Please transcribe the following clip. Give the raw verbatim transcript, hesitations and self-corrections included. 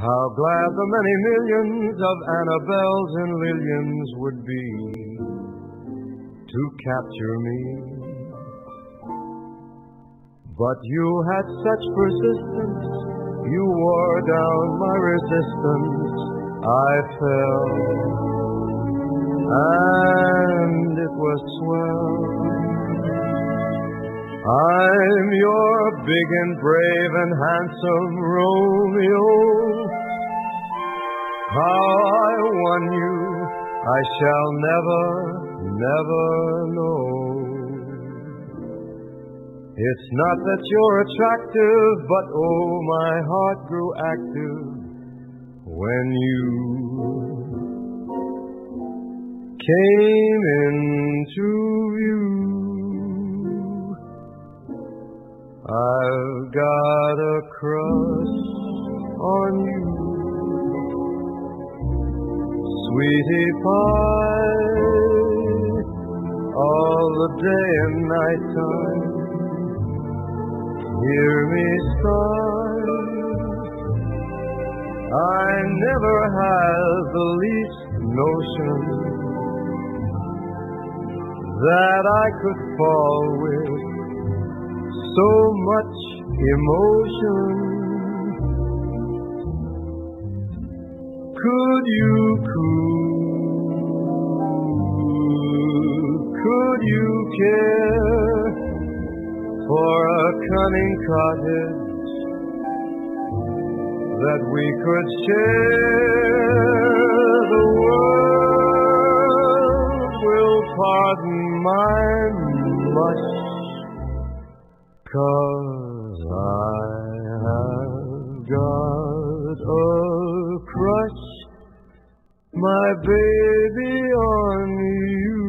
How glad the many millions of Annabelles and Lillians would be to capture me. But you had such persistence, you wore down my resistance. I fell, and it was swell. I'm your big and brave and handsome Romeo. How I won you, I shall never, never know. It's not that you're attractive, but oh, my heart grew active when you came into view. I've got a crush on you, sweetie pie, all the day and night time. Hear me sigh, I never had the least notion that I could fall with so much emotion. Could you coo, could you care for a cunning cottage that we could share? The world will pardon my mush, 'cause I have got a crush, my baby, on you.